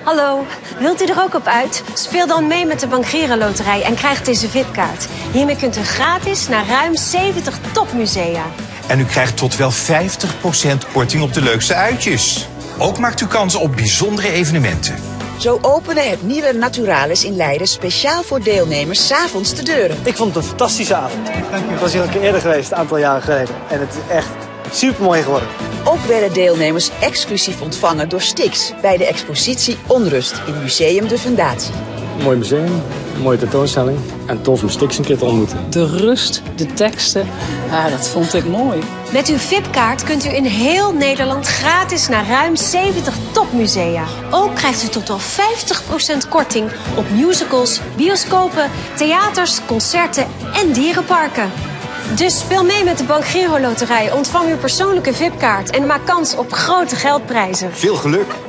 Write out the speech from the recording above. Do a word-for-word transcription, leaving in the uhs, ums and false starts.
Hallo, wilt u er ook op uit? Speel dan mee met de Bank-Giro Loterij en krijg deze V I P-kaart. Hiermee kunt u gratis naar ruim zeventig topmusea. En u krijgt tot wel vijftig procent korting op de leukste uitjes. Ook maakt u kans op bijzondere evenementen. Zo openen het nieuwe Naturalis in Leiden speciaal voor deelnemers 's avonds de deuren. Ik vond het een fantastische avond. Ik was hier al een keer eerder geweest, een aantal jaren geleden. En het is echt super mooi geworden. Ook werden deelnemers exclusief ontvangen door Stix bij de expositie Onrust in Museum de Fundatie. Een mooi museum, een mooie tentoonstelling en tof om Stix een keer te ontmoeten. De rust, de teksten, ja, dat vond ik mooi. Met uw V I P-kaart kunt u in heel Nederland gratis naar ruim zeventig topmusea. Ook krijgt u tot wel vijftig procent korting op musicals, bioscopen, theaters, concerten en dierenparken. Dus speel mee met de Bank-Giro Loterij, ontvang uw persoonlijke V I P-kaart en maak kans op grote geldprijzen. Veel geluk!